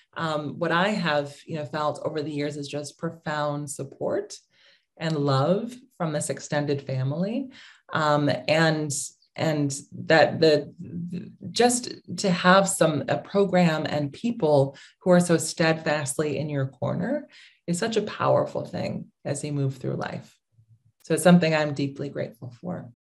What I have, felt over the years is just profound support and love from this extended family. And that just to have a program and people who are so steadfastly in your corner is such a powerful thing as you move through life. So it's something I'm deeply grateful for.